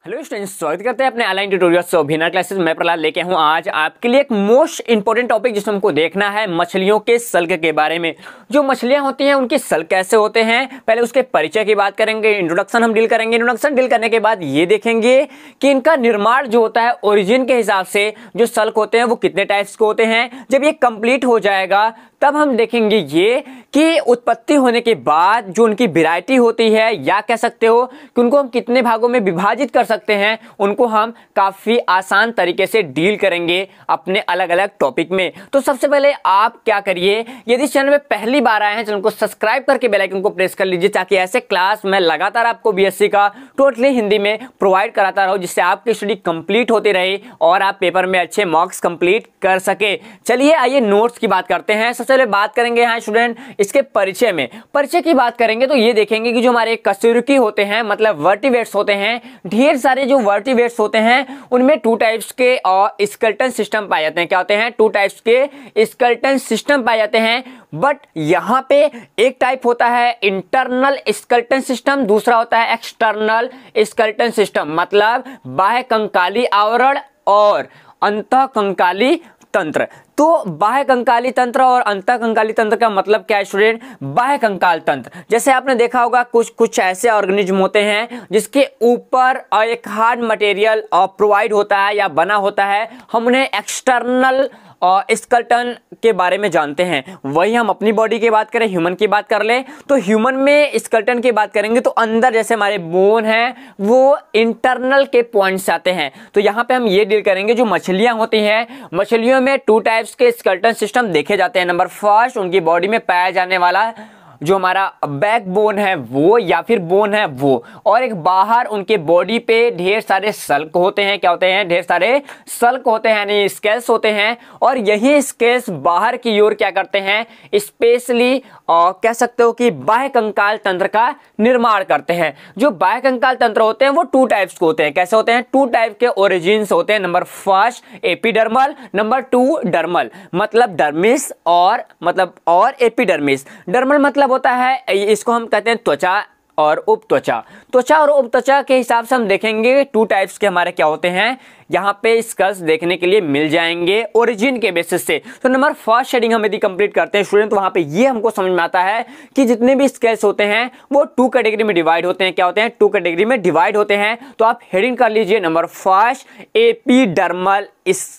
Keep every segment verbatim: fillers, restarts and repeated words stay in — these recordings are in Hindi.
हेलो स्टूडेंट्स, स्वागत करते हैं अपने ऑनलाइन ट्यूटोरियल्स बिना क्लासेस में प्रहलाद लेके हूं आज आपके लिए एक मोस्ट इंपॉर्टेंट टॉपिक जिसमें हमको देखना है मछलियों के सल्क के बारे में। जो मछलियां होती हैं उनके सल्क कैसे होते हैं, पहले उसके परिचय की बात करेंगे, इंट्रोडक्शन हम डील करेंगे। इंट्रोडक्शन डील करने के बाद ये देखेंगे कि इनका निर्माण जो होता है ओरिजिन के हिसाब से जो सल्क होते हैं वो कितने टाइप्स के होते हैं। जब ये कंप्लीट हो जाएगा तब हम देखेंगे ये कि उत्पत्ति होने के बाद जो उनकी वैरायटी होती है, या कह सकते हो कि उनको हम कितने भागों में विभाजित कर सकते हैं, उनको हम काफी आसान तरीके से डील करेंगे अपने अलग अलग टॉपिक में। तो सबसे पहले आप क्या करिए, यदि चैनल में पहली बार आए हैं चैनल को सब्सक्राइब करके बेल आइकन को प्रेस कर लीजिए, ताकि ऐसे क्लास मैं लगातार आपको बीएससी का टोटली हिंदी में प्रोवाइड कराता रहूं, जिससे आपकी स्टडी कंप्लीट होती रहे और आप पेपर में अच्छे मार्क्स कंप्लीट कर सके। चलिए आइए नोट्स की बात करते हैं। सबसे पहले बात करेंगे यहाँ स्टूडेंट इसके परिचय में। परिचय की बात करेंगे तो ये देखेंगे कि जो हमारे कशेरुकी होते हैं, मतलब वर्टिब्रेट्स होते हैं, ढेर सारे जो वर्टिब्रेट्स होते हैं उनमें टू टाइप्स के और स्केलेटन सिस्टम पाए जाते हैं। क्या होते हैं? टू टाइप्स के स्केलेटन सिस्टम पाए जाते हैं। बट यहां पे एक टाइप होता है इंटरनल स्केलेटन सिस्टम, दूसरा होता है एक्सटर्नल स्केलेटन सिस्टम, मतलब बाह्य कंकाली आवरण और अंतःकंकाली तंत्र। तो बाह्य कंकाली तंत्र और अंतःकंकाली तंत्र का मतलब क्या है स्टूडेंट? बाह्य कंकाल तंत्र, जैसे आपने देखा होगा कुछ कुछ ऐसे ऑर्गेनिज्म होते हैं जिसके ऊपर एक हार्ड मटेरियल प्रोवाइड होता है या बना होता है, हम उन्हें एक्सटर्नल और स्केलेटन के बारे में जानते हैं। वही हम अपनी बॉडी की बात करें, ह्यूमन की बात कर ले तो ह्यूमन में स्केलेटन की बात करेंगे तो अंदर जैसे हमारे बोन हैं वो इंटरनल के पॉइंट्स आते हैं। तो यहाँ पे हम ये डील करेंगे जो मछलियां होती हैं, मछलियों में टू टाइप्स के स्केलेटन सिस्टम देखे जाते हैं। नंबर फर्स्ट, उनकी बॉडी में पाया जाने वाला जो हमारा बैक बोन है वो या फिर बोन है वो, और एक बाहर उनके बॉडी पे ढेर सारे सल्क होते हैं। क्या होते हैं? ढेर सारे सल्क होते हैं, यानी स्केल्स होते हैं। और यही स्केल्स बाहर की ओर क्या करते हैं, स्पेशली और कह सकते हो कि बाह्य कंकाल तंत्र का निर्माण करते हैं। जो बाह्य कंकाल तंत्र होते हैं वो टू टाइप्स के होते हैं। कैसे होते हैं? टू टाइप के ओरिजिन्स होते हैं। Number first epidermal, number two dermal, मतलब डर्मिस और मतलब और एपिडर्मिस। डर्मल मतलब होता है, इसको हम कहते हैं त्वचा और उपत्वचा। त्वचा और उपत्वचा के हिसाब से हम देखेंगे टू टाइप्स के हमारे क्या होते हैं, यहाँ पे स्केल्स देखने के लिए मिल जाएंगे ओरिजिन के बेसिस से। तो नंबर फर्स्ट शेडिंग हम यदि कंप्लीट करते हैं स्टूडेंट तो वहां पे ये हमको समझ में आता है कि जितने भी स्केल्स होते हैं वो टू कैटेगरी में डिवाइड होते हैं। क्या होते हैं? टू कैटेगरी में डिवाइड होते हैं। तो आप हेडिंग कर लीजिए number first epidermal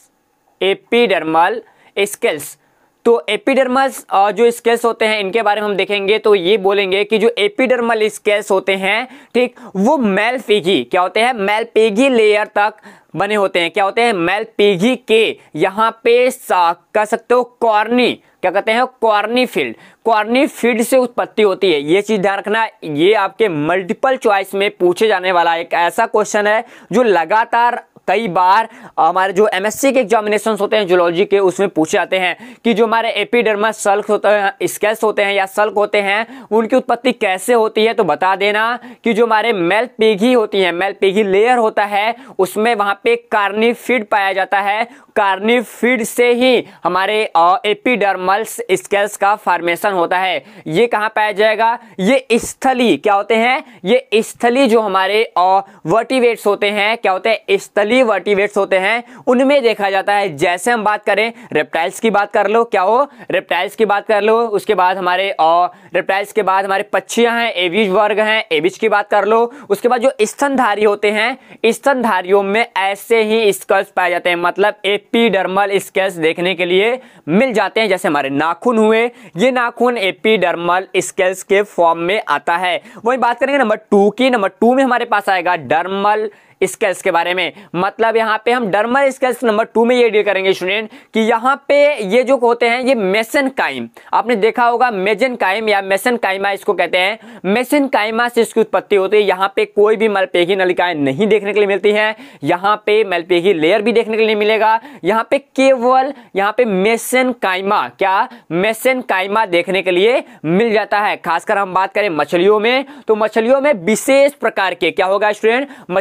epidermal scales. तो एपिडर्मल जो स्केल्स होते हैं इनके बारे में हम देखेंगे तो ये बोलेंगे कि जो एपिडर्मल स्केल्स होते हैं, ठीक, वो मेलपेगी क्या होते हैं, मेलपेगी लेयर तक बने होते हैं। क्या होते हैं? मेलपेगी के यहाँ पे कह सकते हो कॉर्नी, क्या कहते हैं, कॉर्नी फील्ड, कॉर्नी फील्ड से उत्पत्ति होती है। ये चीज ध्यान रखना, ये आपके मल्टीपल चॉइस में पूछे जाने वाला एक ऐसा क्वेश्चन है जो लगातार कई बार हमारे जो एमएससी के एग्जामिनेशंस होते हैं जूलॉजी के, उसमें पूछे जाते हैं कि जो हमारे एपिडर्मल सल्क होते हैं, स्केल्स होते हैं या सल्क होते हैं, उनकी उत्पत्ति कैसे होती है। तो बता देना कि जो हमारे मेलपेगी होती है, मेलपेगी लेयर होता है, उसमें वहां पे कार्निफिड पाया जाता है। कार्निफिड से ही हमारे एपिडर्मल स्केल्स का फॉर्मेशन होता है। ये कहां पाया जाएगा? ये स्थली क्या होते हैं, ये स्थली जो हमारे वर्टिब्रेट्स होते हैं, क्या होते हैं, स्थली वर्टिब्रेट्स होते हैं, उनमें देखा जाता है। जैसे हम बात करें रेप्टाइल्स की बात कर लो, क्या हो, रेप्टाइल्स की बात कर लो, उसके बाद हमारे और रेप्टाइल्स के बाद हमारे पक्षियां हैं, एविज वर्ग हैं, एविज की बात कर लो। उसके बाद जो स्तनधारी होते हैं, स्तनधारियों में ऐसे ही स्केल्स पाए जाते हैं, मतलब एपिडर्मल स्केल्स देखने के लिए मिल जाते हैं। जैसे हमारे नाखून हुए, ये नाखून एपिडर्मल स्केल्स के फॉर्म में आता है। वही बात करेंगे नंबर टू की। नंबर टू में हमारे पास आएगा डर्मल स्केल्स के बारे में, मतलब यहाँ पे हम डर्मल स्केल्स नंबर टू में ये डील करेंगे स्टूडेंट कि यहाँ पे ये जो होते हैं ये मेसेनकाइम, आपने देखा होगा मेसेनकाइम या मेसेनकाइमा इसको कहते हैं। मेसेनकाइमा से इसकी उत्पत्ति होती है। यहाँ पे कोई भी मेलपेगी नलिकाएं नहीं देखने के लिए मिलती हैं, यहाँ पे मेलपेगी लेयर भी देखने के लिए मिलेगा। यहाँ पे केवल यहाँ पे मेसेनकाइमा, क्या मेसेनकाइमा देखने के लिए मिल जाता है। खासकर हम बात करें मछलियों में तो मछलियों में विशेष प्रकार के क्या होगा स्टूडेंट, मछलियों में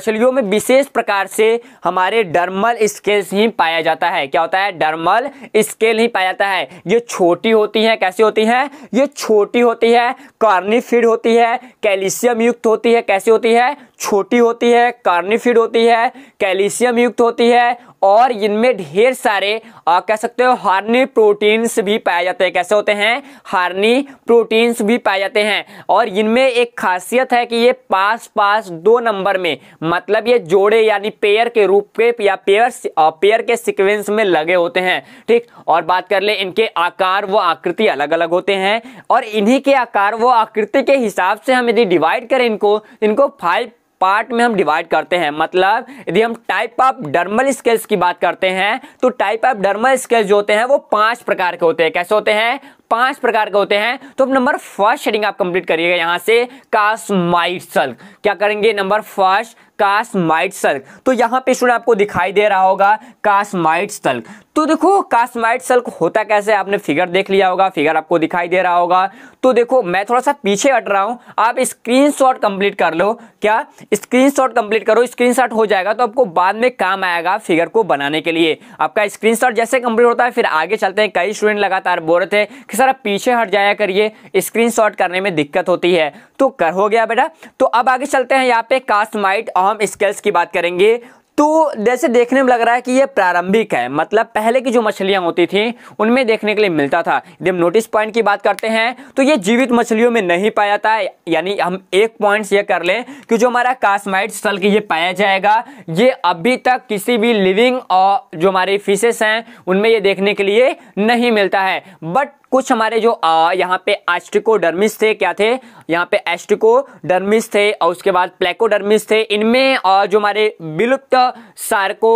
विशेष प्रकार से हमारे डर्मल स्केल्स ही पाया जाता है। क्या होता है? डर्मल स्केल ही पाया जाता है। ये छोटी होती है। कैसी होती है? ये छोटी होती है, कार्निफिड होती है, कैल्शियम युक्त होती है। कैसी होती है? छोटी होती है, कार्निफिड होती है, कैल्शियम युक्त होती है और इनमें ढेर सारे आ, कह सकते हो हार्नी प्रोटीन्स भी पाए जाते हैं। कैसे होते हैं? हार्नी प्रोटीन्स भी पाए जाते हैं। और इनमें एक खासियत है कि ये पास पास दो नंबर में, मतलब ये जोड़े यानी पेयर के रूप के या पेयर पेयर के सीक्वेंस में लगे होते हैं। ठीक, और बात कर ले इनके आकार व आकृति अलग अलग होते हैं और इन्हीं के आकार व आकृति के हिसाब से हम यदि डिवाइड करें इनको इनको फाइव पार्ट में हम डिवाइड करते हैं। मतलब यदि हम टाइप ऑफ डर्मल स्केल्स की बात करते हैं तो टाइप ऑफ डर्मल स्केल्स जो होते हैं वो पांच प्रकार के होते हैं। कैसे होते हैं? पांच प्रकार के होते हैं। तो अब नंबर फर्स्ट शेडिंग आप कंप्लीट करिएगा यहां से, कास्माइट सल्क। क्या करेंगे? नंबर फर्स्ट कास्माइट सल्क। तो यहां पे स्टूडेंट आपको दिखाई दे रहा होगा कास्माइट सल्क। तो देखो कास्माइट सल्क होता कैसे, आपने फिगर देख लिया होगा, फिगर आपको दिखाई दे रहा होगा। तो देखो मैं थोड़ा सा पीछे हट रहा हूं, आप स्क्रीनशॉट कंप्लीट कर लो। क्या? स्क्रीनशॉट कंप्लीट करो, स्क्रीनशॉट हो जाएगा तो आपको बाद में काम आएगा फिगर को बनाने के लिए। आपका स्क्रीनशॉट जैसे कंप्लीट होता है फिर आगे चलते हैं। कई स्टूडेंट लगातार बोल रहे थे कि सर आप पीछे हट जाया करिए, स्क्रीनशॉट करने में दिक्कत होती है। तो कर हो गया बेटा। तो अब आगे चलते हैं, यहाँ पे कास्माइट अहम स्केल्स की बात करेंगे। तो जैसे देखने में लग रहा है कि ये प्रारंभिक है, मतलब पहले की जो मछलियां होती थी उनमें देखने के लिए मिलता था। यदि हम नोटिस पॉइंट की बात करते हैं तो ये जीवित मछलियों में नहीं पाया जाता है। यानी हम एक पॉइंट ये कर लें कि जो हमारा कास्माइट सल्क ये पाया जाएगा, ये अभी तक किसी भी लिविंग और जो हमारे फिशेस हैं उनमें ये देखने के लिए नहीं मिलता है। बट कुछ हमारे जो यहाँ पे एस्ट्रिकोडर्मिस थे, क्या थे? यहाँ पे एस्ट्रिकोडर्मिस थे और उसके बाद प्लेकोडर्मिस थे। इनमें जो हमारे विलुप्त सार्को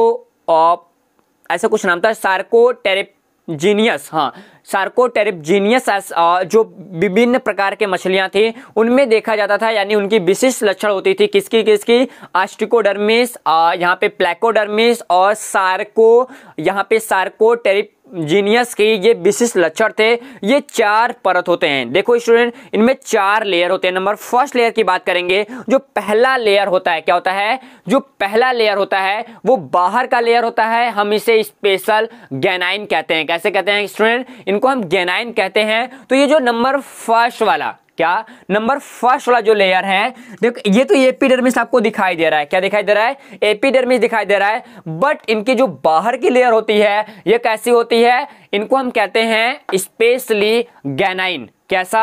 ऐसा कुछ नाम था, सार्कोटेरिप्जीनियस, हाँ सार्कोटेरिप्जीनियस जो विभिन्न प्रकार के मछलियां थी उनमें देखा जाता था। यानी उनकी विशिष्ट लक्षण होती थी किसकी किसकी? एस्ट्रिकोडर्मिस, यहाँ पे प्लेकोडर्मिस और सार्को यहाँ पे सार्कोटेरिप जीनियस के ये विशिष्ट लक्षण थे। ये चार परत होते हैं। देखो स्टूडेंट, इनमें चार लेयर होते हैं। नंबर फर्स्ट लेयर की बात करेंगे, जो पहला लेयर होता है, क्या होता है? जो पहला लेयर होता है वो बाहर का लेयर होता है, हम इसे स्पेशल गैनाइन कहते हैं। कैसे कहते हैं स्टूडेंट? इनको हम गैनाइन कहते हैं। तो ये जो नंबर फर्स्ट वाला, क्या नंबर फर्स्ट वाला जो लेयर है, देखो ये तो एपिडर्मिस आपको दिखाई दे रहा है। क्या दिखाई दे रहा है? एपिडर्मिस दिखाई दे रहा है। बट इनकी जो बाहर की लेयर होती है ये कैसी होती है? इनको हम कहते हैं स्पेशली गैनाइन। कैसा?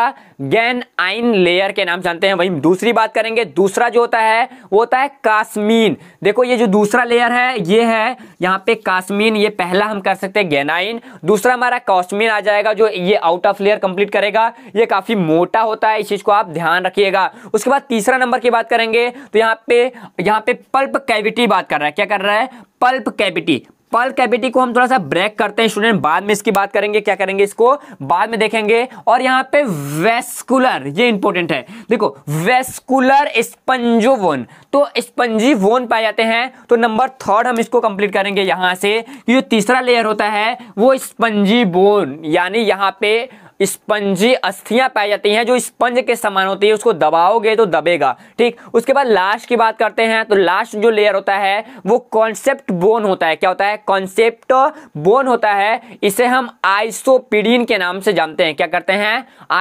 गैनाइन लेयर के नाम जानते हैं। वहीं दूसरी बात करेंगे, दूसरा जो होता है वो होता है कास्मीन। देखो ये जो दूसरा लेयर है ये है यहाँ पे कास्मीन, ये पहला हम कर सकते हैं गैनाइन। दूसरा हमारा कास्मीन आ जाएगा जो ये आउट ऑफ लेयर कंप्लीट करेगा। ये काफी मोटा होता है, इस चीज को आप ध्यान रखिएगा। उसके बाद तीसरा नंबर की बात करेंगे तो यहाँ पे यहाँ पे पल्प कैविटी बात कर रहा है। क्या कर रहा है? Pulp cavity. पल्प कैविटी को हम थोड़ा सा ब्रेक करते हैं स्टूडेंट, बाद में इसकी बात करेंगे। क्या करेंगे? इसको बाद में देखेंगे। और यहाँ पे वेस्कुलर, ये इंपॉर्टेंट है। देखो वेस्कुलर स्पंजोवोन, तो स्पंजी वोन पाए जाते हैं। तो नंबर थर्ड हम इसको कंप्लीट करेंगे यहां से। जो तीसरा लेयर होता है वो स्पंजी बोन, यानी यहाँ पे स्पंजी अस्थियां पाई जाती हैं जो स्पंज के समान होती है, उसको दबाओगे तो दबेगा। ठीक, उसके बाद लास्ट की बात करते हैं तो लास्ट जो लेयर होता है वो कॉन्सेप्ट बोन होता है। क्या होता है? कॉन्सेप्ट बोन होता है। इसे हम आइसोपीडीन के नाम से जानते हैं। क्या करते हैं?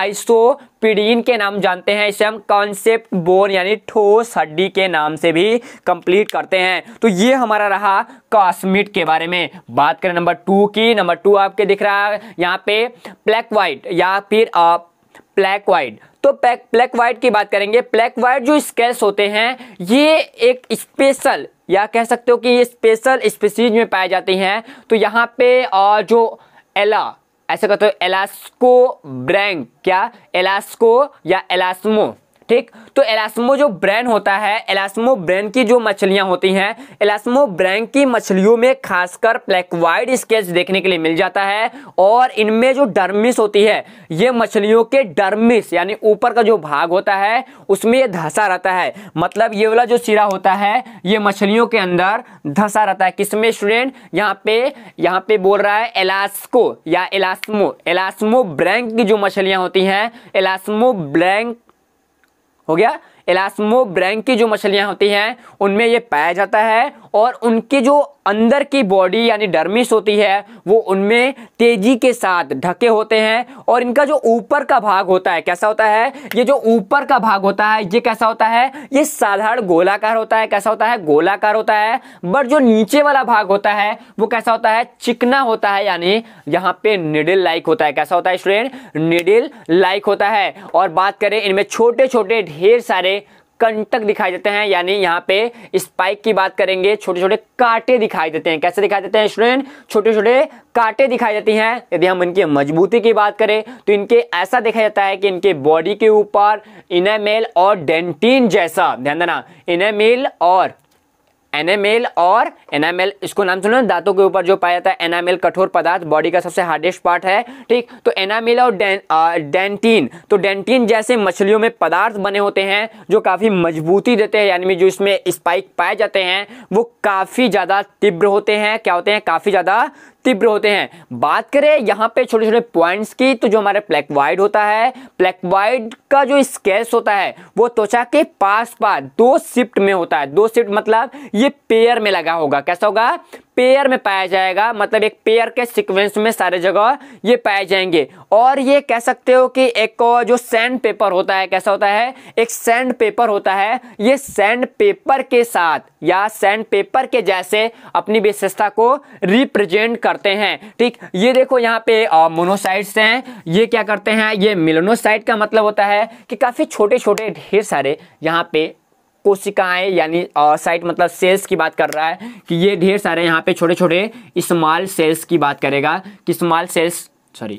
आइसोपीडीन के नाम जानते हैं। इसे हम कॉन्सेप्ट बोन यानी ठोस हड्डी के नाम से भी कंप्लीट करते हैं। तो ये हमारा रहा कास्मिट के बारे में। बात करें नंबर टू की, नंबर टू आपके दिख रहा है यहाँ पे ब्लैक व्हाइट या फिर ब्लैक व्हाइट। तो ब्लैक व्हाइट की बात करेंगे। ब्लैक व्हाइट जो स्केल्स होते हैं ये एक स्पेशल या कह सकते हो कि ये स्पेशल स्पीसीज में पाए जाती हैं। तो यहाँ पे जो एला ऐसे कहते हो एलास्को ब्रैंक, क्या एलास्को या एलास्मो, ठीक। तो एलास्मो जो ब्रेन होता है, एलास्मो ब्रेन की जो मछलियां होती हैं, एलास्मो ब्रेन की मछलियों में खासकर ब्लैक व्हाइट स्केल्स देखने के लिए मिल जाता है। और इनमें जो डर्मिस होती है, ये मछलियों के डर्मिस यानी ऊपर का जो भाग होता है उसमें ये धंसा रहता है। मतलब ये वाला जो सिरा होता है ये मछलियों के अंदर धंसा रहता है। किसमें स्टूडेंट? यहाँ पे यहाँ पे बोल रहा है एलास्को या एलास्मो, एलास्मो ब्रेन की जो मछलियां होती हैं, एलास्मो ब्रेन हो गया, इलास्मोब्रैंक की जो मछलियां होती हैं उनमें ये पाया जाता है, और उनकी जो अंदर की बॉडी यानी डर्मिस होती है वो उनमें तेजी के साथ ढके होते हैं, और इनका जो ऊपर का भाग होता है कैसा होता है, ये जो ऊपर का भाग होता है ये कैसा होता है, ये साधारण गोलाकार होता है। कैसा होता है, गोलाकार होता है। बट जो नीचे वाला भाग होता है वो कैसा होता है, चिकना होता है, यानी यहाँ पे निडल लाइक होता है। कैसा होता है स्टूडेंट, निडल लाइक होता है। और बात करें इनमें छोटे छोटे ढेर सारे कंटक दिखाई देते हैं, यानी यहाँ पे स्पाइक की बात करेंगे, छोटे छोटे कांटे दिखाई देते हैं। कैसे दिखाई देते हैं स्टूडेंट, छोटे छोटे कांटे दिखाई देती हैं। यदि हम इनकी मजबूती की बात करें तो इनके ऐसा देखा जाता है कि इनके बॉडी के ऊपर इनेमेल और डेंटिन जैसा, ध्यान देना, इनेमेल और एनामेल और एनामेल, इसको नाम सुनो, दांतों के ऊपर जो पाया जाता है। एनामेल कठोर पदार्थ, बॉडी का सबसे हार्डेस्ट पार्ट है, ठीक। तो एनामेल और डें, आ, डेंटिन, तो डेंटिन जैसे मछलियों में पदार्थ बने होते हैं जो काफी मजबूती देते हैं, यानी जो इसमें स्पाइक पाए जाते हैं वो काफी ज्यादा तीव्र होते हैं। क्या होते हैं, काफी ज्यादा तीव्र होते हैं। बात करें यहाँ पे छोटे छोटे पॉइंट्स की, तो जो हमारे प्लेक्वाइड होता है, प्लेक्वाइड का जो स्केल्स होता है वो त्वचा के पास पास दो शिफ्ट में होता है। दो शिफ्ट मतलब ये पेयर में लगा होगा। कैसा होगा, पेयर में पाया जाएगा, मतलब एक पेयर के सीक्वेंस में सारे जगह ये पाए जाएंगे। और ये कह सकते हो कि एक जो सैंड पेपर होता है, कैसा होता है, एक सैंड पेपर होता है, ये सैंड पेपर के साथ या सैंड पेपर के जैसे अपनी विशेषता को रिप्रेजेंट करते हैं, ठीक। ये देखो यहाँ पे मोनोसाइट्स हैं, ये क्या करते हैं, ये मेलानोसाइट का मतलब होता है कि काफी छोटे छोटे ढेर सारे यहाँ पे कोशिकाएं, यानी साइट मतलब सेल्स की बात कर रहा है कि ये ढेर सारे यहाँ पे छोटे छोटे स्मॉल सेल्स की बात करेगा कि small cells sorry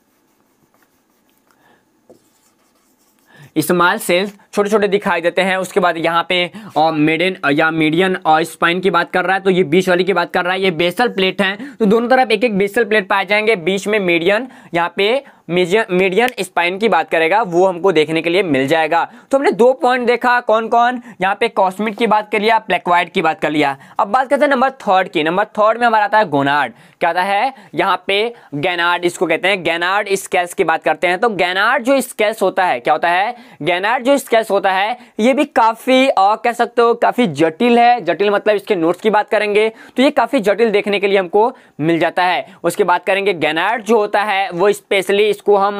small cells छोटे छोटे दिखाई देते हैं। उसके बाद यहाँ पे मेडियन या मीडियन और स्पाइन की बात कर रहा है, तो ये बीच वाली की बात कर रहा है, ये बेसल प्लेट हैं, तो दोनों तरफ एक एक बेसल प्लेट पाए जाएंगे, बीच में मीडियन, यहाँ पे मीडियन स्पाइन की बात करेगा, वो हमको देखने के लिए मिल जाएगा। तो हमने दो पॉइंट देखा, कौन कौन, यहाँ पे कॉस्मिड की बात कर लिया, प्लेक्वाइड की बात कर लिया। अब बात करते हैं नंबर थर्ड की। नंबर थर्ड में हमारा आता है गोनाड। क्या आता है, यहाँ पे गैनार्ड इसको कहते हैं, गैनार्ड स्केल्स की बात करते हैं। तो गैनार्ड जो स्केल्स होता है, क्या होता है, गैनार्ड जो स्केल्स होता है ये भी काफी और कह सकते हो काफी जटिल है। जटिल मतलब इसके नोट्स की बात करेंगे तो ये काफी जटिल देखने के लिए हमको मिल जाता है। उसके बात करेंगे गैनार्ड जो होता है वो स्पेशली इसको हम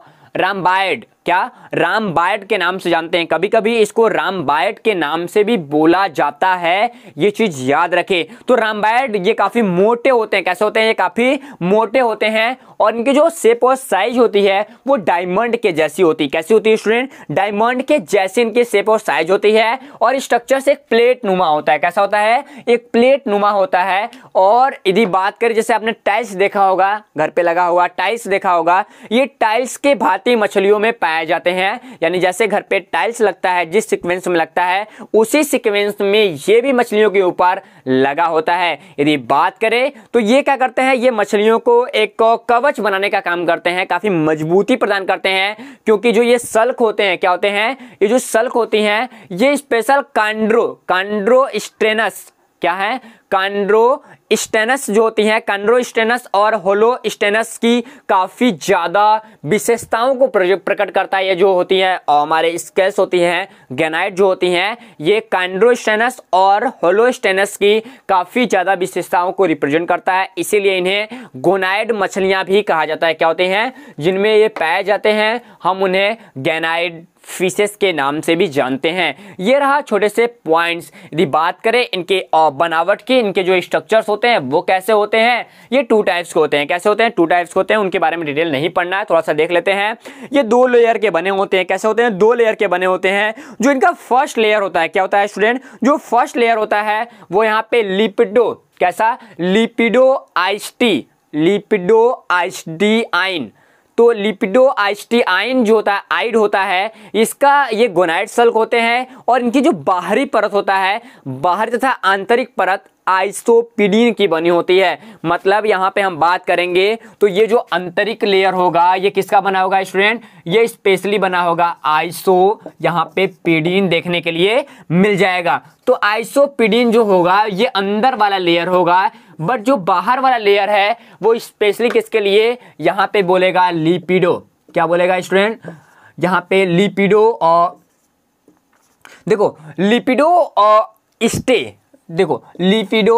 रामबायड, क्या रामबायड के नाम से जानते हैं, कभी कभी इसको रामबायड के नाम से भी बोला जाता है, ये चीज याद रखे। तो रामबायड ये काफी मोटे होते हैं। कैसे होते हैं, ये काफी मोटे होते हैं, और इनकी जो शेप और साइज होती है वो डायमंड के जैसी होती है। कैसी होती है स्टूडेंट, डायमंड के जैसी इनकी शेप और साइज होती है, और स्ट्रक्चर से एक प्लेट नुमा होता है। कैसा होता है, एक प्लेट नुमा होता है। और यदि बात करें, जैसे आपने टाइल्स देखा होगा, घर पे लगा हुआ टाइल्स देखा होगा, ये टाइल्स के भांति मछलियों में पाए जाते हैं, यानी जैसे घर पे टाइल्स लगता है, जिस सीक्वेंस में लगता है उसी सीक्वेंस में ये भी मछलियों के ऊपर लगा होता है। यदि बात करें तो ये क्या करते हैं, ये मछलियों को एक कवच बनाने का काम करते हैं, काफी मजबूती प्रदान करते हैं, क्योंकि जो ये सल्क होते हैं, क्या होते हैं, ये जो सल्क होती हैं ये स्पेशल कांड्रो कांड्रोस्टेनस, क्या है, कांड्रोस्टेनस जो होती है, कांड्रोस्टेनस और होलोस्टेनस की काफी ज्यादा विशेषताओं को प्रकट करता है। ये जो होती है हमारे स्केल्स होती हैं, गैनाइड जो होती हैं, ये कांड्रोस्टेनस और होलोस्टेनस की काफी ज्यादा विशेषताओं को रिप्रेजेंट करता है, इसीलिए इन्हें गोनाइड मछलियां भी कहा जाता है। क्या होते हैं, जिनमें ये पाए जाते हैं, हम उन्हें गैनाइड फिशेस के नाम से भी जानते हैं। ये रहा छोटे से पॉइंट्स। यदि बात करें इनके बनावट की, इनके जो स्ट्रक्चर्स होते हैं वो कैसे होते हैं, ये टू टाइप्स के होते हैं। कैसे होते हैं, टू टाइप्स के होते हैं, उनके बारे में डिटेल नहीं पढ़ना है, थोड़ा सा देख लेते हैं। ये दो लेयर के बने होते हैं। कैसे होते हैं, दो लेयर के बने होते हैं। जो इनका फर्स्ट लेयर होता है, क्या होता है स्टूडेंट, जो फर्स्ट लेयर होता है वो यहाँ पे लिपिडो, कैसा, लिपिडो आइस्टी लिपिडो आइस्टी आइन तो लिपिडोआइस्टियाइन जो होता है, आइड होता है, इसका ये गोनाइड सल्क होते हैं, और इनकी जो बाहरी परत होता है, बाहरी तथा आंतरिक परत आइसोपीडीन की बनी होती है। मतलब यहाँ पे हम बात करेंगे तो ये जो आंतरिक लेयर होगा ये किसका बना होगा स्टूडेंट, ये स्पेशली बना होगा आइसो, यहाँ पे पीडीन देखने के लिए मिल जाएगा। तो आइसोपीडीन जो होगा ये अंदर वाला लेयर होगा, बट जो बाहर वाला लेयर है वो स्पेशली किसके लिए, यहाँ पे बोलेगा लिपिडो, क्या बोलेगा स्टूडेंट, यहाँ पे लिपिडो और देखो लिपिडो स्टे देखो लिपिडो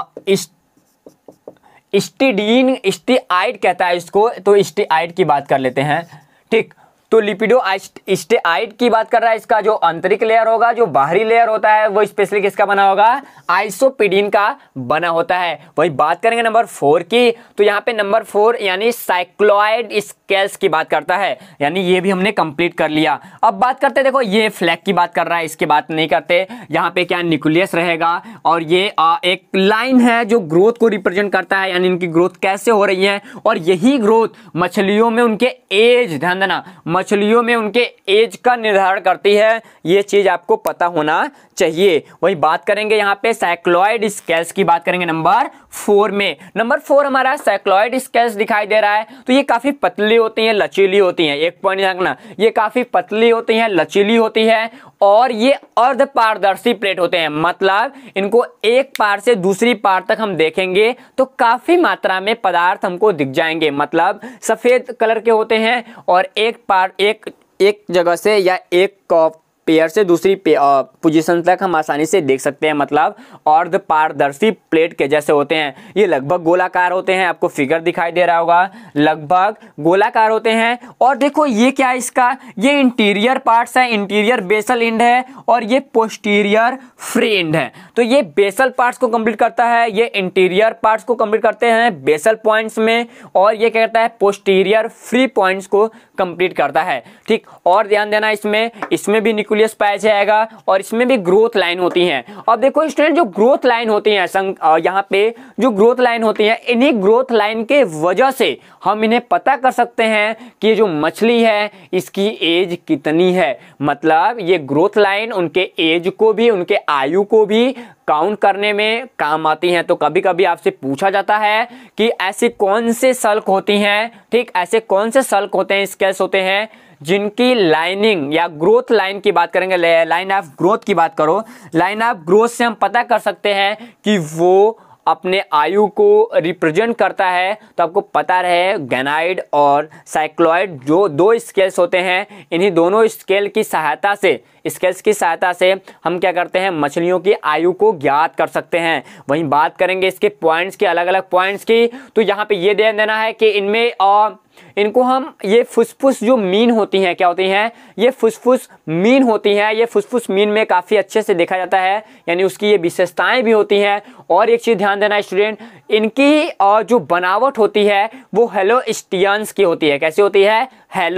स्टिडीन स्टेआइड कहता है इसको, तो स्टेआइड की बात कर लेते हैं। ठीक, तो लिपिडो स्टेआइड की बात कर रहा है। इसका जो आंतरिक लेयर होगा, जो बाहरी लेयर होता है, वो स्पेशली किसका बना होगा, आइसोपीडीन का बना होता है। वही बात करेंगे नंबर फोर की, तो यहाँ पे नंबर फोर यानी साइक्लॉइड स्केल्स की बात करता है, यानी ये भी हमने कंप्लीट कर लिया। अब बात करते हैं, देखो ये फ्लैग की बात कर रहा है, इसकी बात नहीं करते। यहाँ पे क्या न्यूक्लियस रहेगा और ये आ, एक लाइन है जो ग्रोथ को रिप्रेजेंट करता है, यानी इनकी ग्रोथ कैसे हो रही है, और यही ग्रोथ मछलियों में उनके एज, ध्यान देना, मछलियों में उनके एज का निर्धारण करती है। ये चीज आपको पता होना चाहिए। वही बात करेंगे यहाँ पे साइक्लॉइड स्केल्स की बात करेंगे नंबर फोर में। नंबर फोर हमारा साइक्लॉइड स्केल्स दिखाई दे रहा है, तो ये काफी पतली होती हैं, लचीली होती हैं। एक पॉइंट रखना, ये काफी पतली होती हैं, लचीली होती है, और ये अर्ध पारदर्शी प्लेट होते हैं। मतलब इनको एक पार से दूसरी पार तक हम देखेंगे तो काफी मात्रा में पदार्थ हमको दिख जाएंगे। मतलब सफेद कलर के होते हैं और एक पार एक एक जगह से या एक पेयर से दूसरी पोजीशन तक हम आसानी से देख सकते हैं। मतलब अर्ध पारदर्शी प्लेट के जैसे होते हैं। ये लगभग गोलाकार होते हैं, आपको फिगर दिखाई दे रहा होगा, लगभग गोलाकार होते हैं। और देखो ये क्या है, इसका ये इंटीरियर पार्ट्स है, इंटीरियर बेसल एंड है और ये पोस्टीरियर फ्री एंड है। तो ये बेसल पार्ट्स को कंप्लीट करता है, ये इंटीरियर पार्ट्स को कंप्लीट करते हैं बेसल पॉइंट्स में, और ये क्या करता है, पोस्टीरियर फ्री पॉइंट्स को कंप्लीट करता है। ठीक, और ध्यान देना, इसमें इसमें भी न्यूक्लियस पाया जाएगा और इसमें भी ग्रोथ लाइन होती हैं। अब देखो स्टूडेंट, जो ग्रोथ लाइन होती हैं, यहाँ पे जो ग्रोथ लाइन होती है, इन्हीं ग्रोथ लाइन के वजह से हम इन्हें पता कर सकते हैं कि ये जो मछली है इसकी एज कितनी है। मतलब ये ग्रोथ लाइन उनके एज को भी, उनके आयु को भी काउंट करने में काम आती हैं। तो कभी कभी आपसे पूछा जाता है कि ऐसे कौन से सल्क होती हैं, ठीक, ऐसे कौन से सल्क होते हैं, स्केल्स होते हैं, जिनकी लाइनिंग या ग्रोथ लाइन की बात करेंगे, लाइन ऑफ ग्रोथ की बात करो, लाइन ऑफ ग्रोथ से हम पता कर सकते हैं कि वो अपने आयु को रिप्रेजेंट करता है। तो आपको पता रहे गैनाइड और साइक्लॉइड जो दो स्केल्स होते हैं, इन्हीं दोनों स्केल की सहायता से स्केल्स की सहायता से हम क्या करते हैं, मछलियों की आयु को ज्ञात कर सकते हैं। वहीं बात करेंगे इसके पॉइंट्स की, अलग अलग पॉइंट्स की, तो यहाँ पे ये ध्यान देना है कि इनमें और इनको हम ये फुसफुस जो मीन होती हैं, क्या होती हैं, ये फुसफुस मीन होती हैं। ये फुसफुस मीन में काफ़ी अच्छे से देखा जाता है, यानी उसकी ये विशेषताएं भी होती हैं। और एक चीज़ ध्यान देना स्टूडेंट, इनकी और जो बनावट होती है वो हेलोस्टियंस की होती है। कैसी होती है,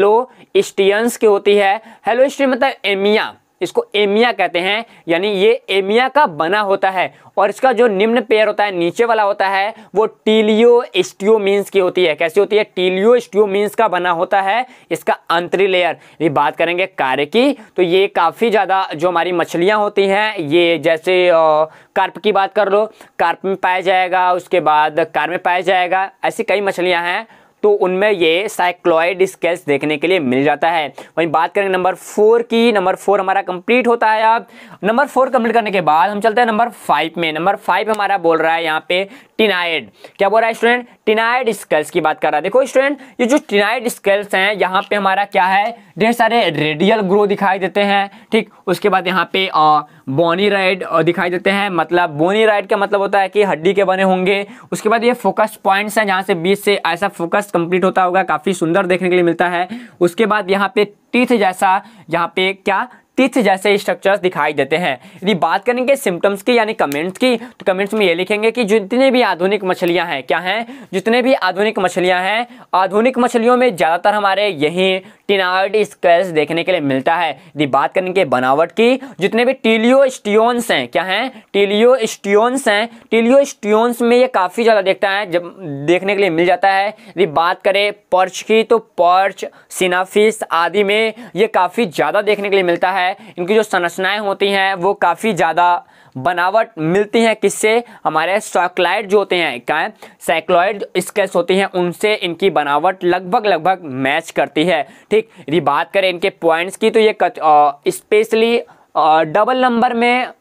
हेलोस्टियंस की होती है। हेलोस्टियन मतलब एमिया, इसको एमिया कहते हैं, यानी ये एमिया का बना होता है। और इसका जो निम्न पेयर होता है, नीचे वाला होता है, वो टीलियोस्टियोमीन्स की होती है। कैसी होती है, टीलियोस्टियोमीन्स का बना होता है इसका आंतरिक लेयर। ये बात करेंगे कार्य की, तो ये काफ़ी ज़्यादा जो हमारी मछलियाँ होती हैं, ये जैसे कार्प की बात कर लो, कार्प में पाया जाएगा, उसके बाद कार में पाया जाएगा, ऐसी कई मछलियाँ हैं, तो उनमें ये साइक्लॉइड स्केल्स देखने के लिए मिल जाता है। वहीं बात करेंगे नंबर फोर की, नंबर फोर हमारा कंप्लीट होता है। अब नंबर फोर कंप्लीट करने के बाद हम चलते हैं नंबर फाइव में। नंबर फाइव हमारा बोल रहा है यहाँ पे टिनाइड। क्या बोल रहा है स्टूडेंट, टिनाइड स्केल्स की बात कर रहा है। देखो स्टूडेंट, ये जो टिनाइड स्केल्स हैं, यहाँ पे हमारा क्या है, ढेर सारे रेडियल ग्रो दिखाई देते हैं। ठीक, उसके बाद यहाँ पे बोनी राइड दिखाई देते हैं। मतलब बोनी राइड का मतलब होता है कि हड्डी के बने होंगे। उसके बाद ये फोकस पॉइंट्स हैं, जहाँ से बीच से ऐसा फोकस कंप्लीट होता होगा, काफी सुंदर देखने के लिए मिलता है। उसके बाद यहाँ पे टीथ जैसा, यहाँ पे क्या, टीथ जैसे स्ट्रक्चर्स दिखाई देते हैं। यदि बात करेंगे सिम्टम्स की यानी कमेंट्स की, तो कमेंट्स में ये लिखेंगे कि जितने भी आधुनिक मछलियां हैं, क्या हैं, जितने भी आधुनिक मछलियां हैं, आधुनिक मछलियों में ज़्यादातर हमारे यही टिनाइड स्केल्स देखने के लिए मिलता है। यदि बात करेंगे बनावट की, जितने भी टीलियोस्टियोन्स हैं, क्या हैं, टीलियोस्टियोन्स हैं, टीलियोस्टियोन्स में ये काफ़ी ज़्यादा देखता है, जब देखने के लिए मिल जाता है। यदि बात करें पर्च की, तो पर्च, सिनाफिश आदि में ये काफ़ी ज़्यादा देखने के लिए मिलता है। इनकी जो संरचनाएं होती हैं वो काफ़ी ज़्यादा बनावट मिलती हैं, किससे, हमारे साइक्लॉइड जो होते हैं, क्या है, साइक्लॉइड स्केल्स होती हैं, उनसे इनकी बनावट लगभग लगभग मैच करती है। ठीक, यदि बात करें इनके पॉइंट्स की, तो ये स्पेशली डबल नंबर में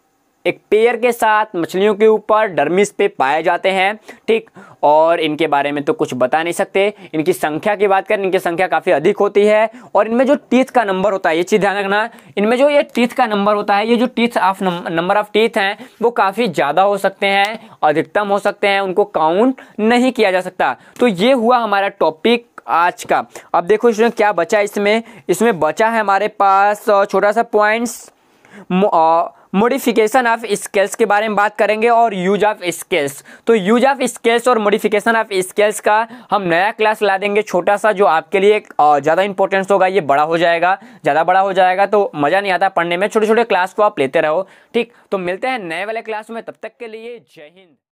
एक पेयर के साथ मछलियों के ऊपर डर्मिस पे पाए जाते हैं, ठीक। और इनके बारे में तो कुछ बता नहीं सकते। इनकी संख्या की बात करें, इनकी संख्या काफी अधिक होती है और इनमें जो टीथ का नंबर होता है, ये चीज ध्यान रखना, इनमें जो ये टीथ का नंबर होता है, ये जो teeth of number of teeth हैं वो काफी ज्यादा हो सकते हैं, अधिकतम हो सकते हैं, उनको काउंट नहीं किया जा सकता। तो ये हुआ हमारा टॉपिक आज का। अब देखो इसमें क्या बचा, इसमें इसमें बचा है हमारे पास छोटा सा पॉइंट्स, मॉडिफिकेशन ऑफ स्केल्स के बारे में बात करेंगे और यूज ऑफ स्केल्स। तो यूज ऑफ स्केल्स और मॉडिफिकेशन ऑफ स्केल्स का हम नया क्लास ला देंगे छोटा सा, जो आपके लिए ज़्यादा इंपॉर्टेंस होगा। ये बड़ा हो जाएगा, ज़्यादा बड़ा हो जाएगा तो मज़ा नहीं आता पढ़ने में। छोटे छोटे क्लास को आप लेते रहो, ठीक। तो मिलते हैं नए वाले क्लास में, तब तक के लिए जय हिंद।